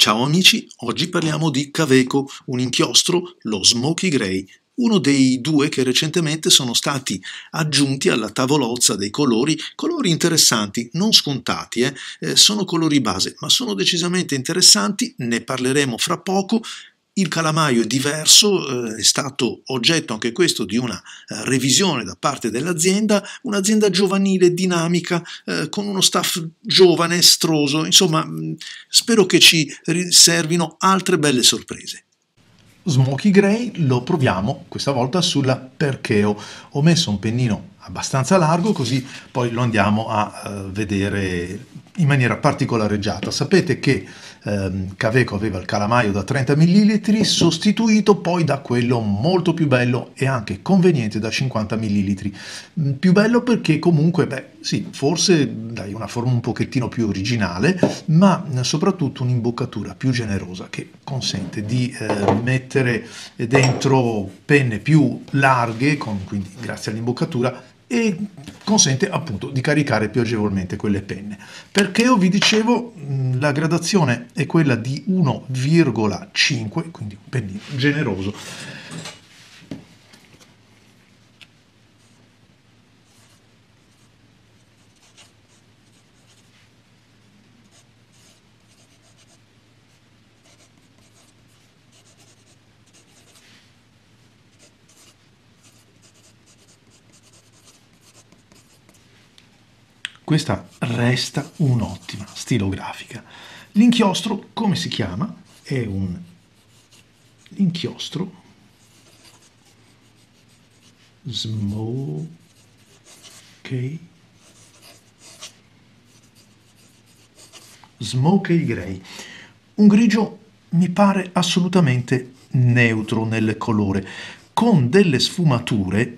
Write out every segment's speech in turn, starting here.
Ciao amici, oggi parliamo di Kaweco, un inchiostro, lo Smoky Gray, uno dei due che recentemente sono stati aggiunti alla tavolozza dei colori, colori interessanti, non scontati, sono colori base, ma sono decisamente interessanti, ne parleremo fra poco. Il calamaio è diverso, è stato oggetto anche questo di una revisione da parte dell'azienda, un'azienda giovanile, dinamica, con uno staff giovane, estroso, insomma spero che ci riservino altre belle sorprese. Smoky Gray lo proviamo questa volta sulla Percheo. Ho messo un pennino abbastanza largo così poi lo andiamo a vedere in maniera particolareggiata. Sapete che Kaweco aveva il calamaio da 30 ml sostituito poi da quello molto più bello e anche conveniente da 50 ml. Più bello perché comunque, sì, forse dai una forma un pochettino più originale, ma soprattutto un'imboccatura più generosa che consente di mettere dentro penne più larghe, quindi grazie all'imboccatura, e consente appunto di caricare più agevolmente quelle penne. Perché vi dicevo, la gradazione è quella di 1,5, quindi un pennino generoso. Questa resta un'ottima stilografica. L'inchiostro, come si chiama? È un inchiostro Smoky Gray. Un grigio mi pare assolutamente neutro nel colore, con delle sfumature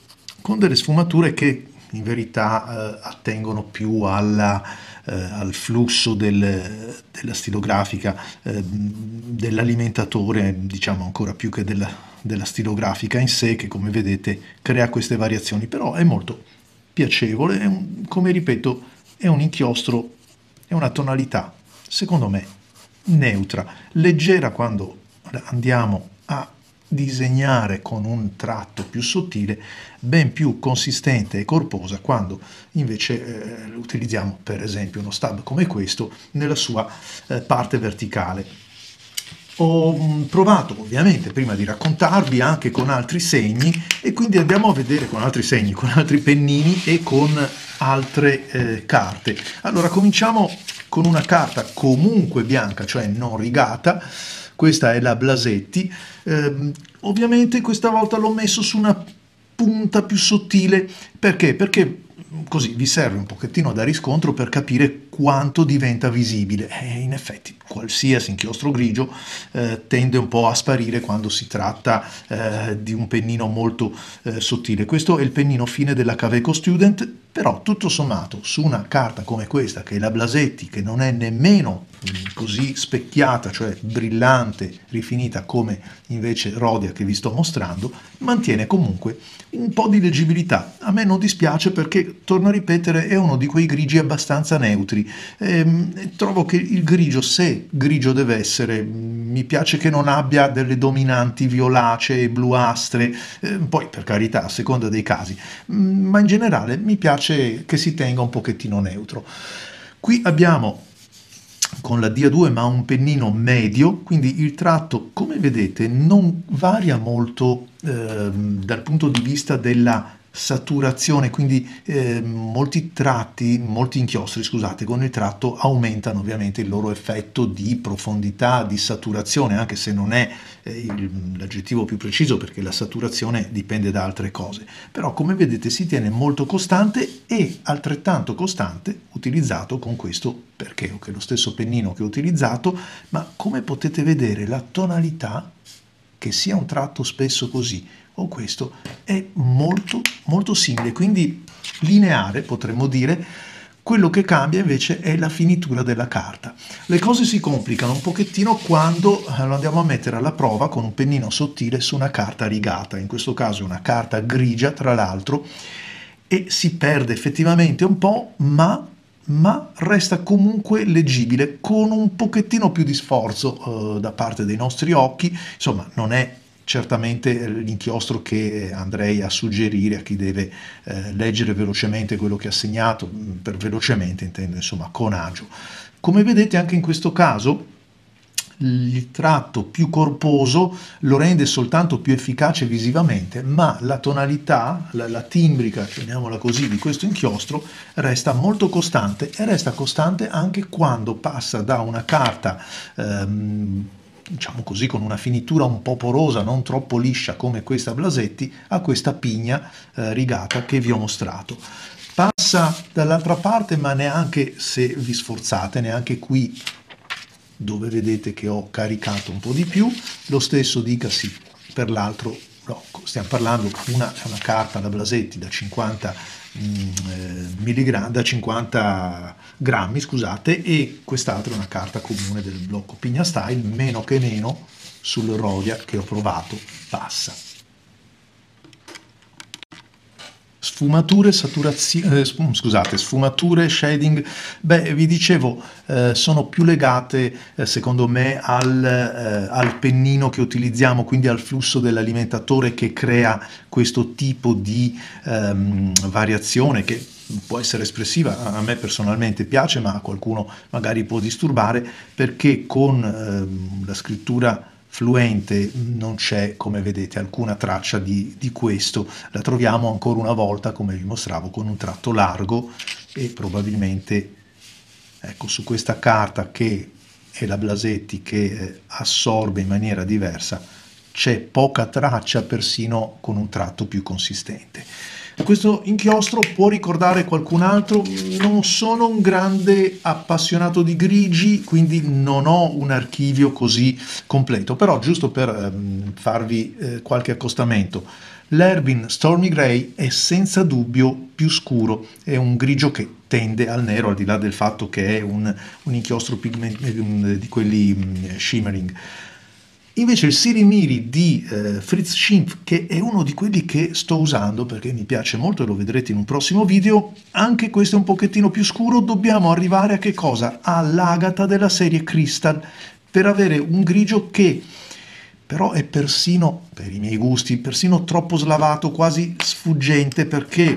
che in verità attengono più al flusso della stilografica, dell'alimentatore, diciamo ancora più che della stilografica in sé, che come vedete crea queste variazioni, però è molto piacevole, come ripeto, è un inchiostro, è una tonalità, secondo me, neutra, leggera quando andiamo a disegnare con un tratto più sottile, ben più consistente e corposa quando invece utilizziamo per esempio uno stab come questo nella sua parte verticale. Ho provato ovviamente prima di raccontarvi anche con altri segni e quindi andiamo a vedere con altri segni, con altri pennini e con altre carte. Allora cominciamo con una carta comunque bianca, cioè non rigata. Questa è la Blasetti, ovviamente questa volta l'ho messo su una punta più sottile, perché? Perché così vi serve un pochettino da riscontro per capire quanto diventa visibile. In effetti qualsiasi inchiostro grigio tende un po' a sparire quando si tratta di un pennino molto sottile. Questo è il pennino fine della Kaweco Student, però tutto sommato su una carta come questa, che è la Blasetti, che non è nemmeno così specchiata, cioè brillante, rifinita come invece Rhodia che vi sto mostrando, mantiene comunque un po' di leggibilità. A me non dispiace perché, torno a ripetere, è uno di quei grigi abbastanza neutri. Trovo che il grigio, se grigio deve essere, mi piace che non abbia delle dominanti violacee, bluastre, poi per carità a seconda dei casi, ma in generale mi piace che si tenga un pochettino neutro. Qui abbiamo con la D2 ma un pennino medio, quindi il tratto come vedete non varia molto dal punto di vista della saturazione, quindi molti inchiostri, scusate, con il tratto aumentano ovviamente il loro effetto di profondità, di saturazione, anche se non è l'aggettivo più preciso perché la saturazione dipende da altre cose, però come vedete si tiene molto costante e altrettanto costante utilizzato con questo Percheo, che è lo stesso pennino che ho utilizzato, ma come potete vedere la tonalità, che sia un tratto spesso così o questo, è molto molto simile, quindi lineare potremmo dire. Quello che cambia invece è la finitura della carta. Le cose si complicano un pochettino quando lo andiamo a mettere alla prova con un pennino sottile su una carta rigata, in questo caso una carta grigia tra l'altro, e si perde effettivamente un po', ma ma resta comunque leggibile con un pochettino più di sforzo da parte dei nostri occhi. Insomma, non è certamente l'inchiostro che andrei a suggerire a chi deve leggere velocemente quello che ha segnato, per velocemente intendo, insomma, con agio. Come vedete anche in questo caso il tratto più corposo lo rende soltanto più efficace visivamente, ma la tonalità, la timbrica, chiamiamola così, di questo inchiostro resta molto costante, e resta costante anche quando passa da una carta diciamo così, con una finitura un po' porosa, non troppo liscia come questa Blasetti, a questa pigna rigata che vi ho mostrato. Passa dall'altra parte, ma neanche, se vi sforzate, neanche qui dove vedete che ho caricato un po' di più. Lo stesso dicasi per l'altro blocco. Stiamo parlando, è una carta da Blasetti da 50 da 50 grammi, scusate, e quest'altra è una carta comune del blocco Pigna Style, meno che meno sul Rhodia che ho provato passa. Sfumature, sfumature, shading, beh, vi dicevo, sono più legate secondo me al pennino che utilizziamo, quindi al flusso dell'alimentatore che crea questo tipo di variazione che può essere espressiva. A me personalmente piace, ma a qualcuno magari può disturbare, perché con la scrittura fluente non c'è, come vedete, alcuna traccia di questo. La troviamo ancora una volta, come vi mostravo, con un tratto largo, e probabilmente, ecco, su questa carta che è la Blasetti che assorbe in maniera diversa, c'è poca traccia, persino con un tratto più consistente. Questo inchiostro può ricordare qualcun altro. Non sono un grande appassionato di grigi, quindi non ho un archivio così completo, però giusto per farvi qualche accostamento, l'Erbin Stormy Gray è senza dubbio più scuro, è un grigio che tende al nero, al di là del fatto che è un inchiostro di quelli shimmering. Invece il Sirimiri di Fritz Schimpf, che è uno di quelli che sto usando perché mi piace molto e lo vedrete in un prossimo video, anche questo è un pochettino più scuro. Dobbiamo arrivare a che cosa? All'agata della serie Crystal, per avere un grigio che però è persino, per i miei gusti, persino troppo slavato, quasi sfuggente, perché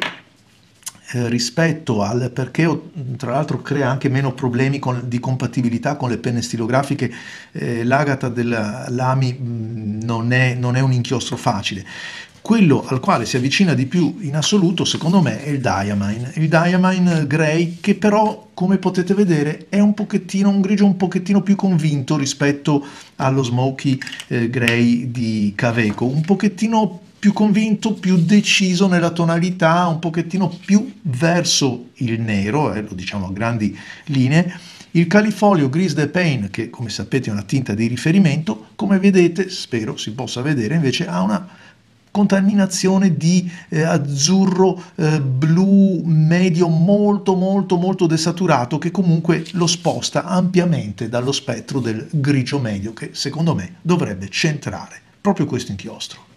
rispetto al, perché tra l'altro crea anche meno problemi di compatibilità con le penne stilografiche. L'agata della Lamy non è un inchiostro facile. Quello al quale si avvicina di più in assoluto, secondo me, è il Diamine Gray, che però, come potete vedere, è un grigio un pochettino più convinto rispetto allo Smoky Gray di Kaweco, un pochettino più convinto, più deciso nella tonalità, un pochettino più verso il nero, lo diciamo a grandi linee. Il Califolio Gris de Pain, che come sapete è una tinta di riferimento, come vedete, spero si possa vedere, invece ha una contaminazione di azzurro blu medio molto desaturato, che comunque lo sposta ampiamente dallo spettro del grigio medio, che secondo me dovrebbe centrare proprio questo inchiostro.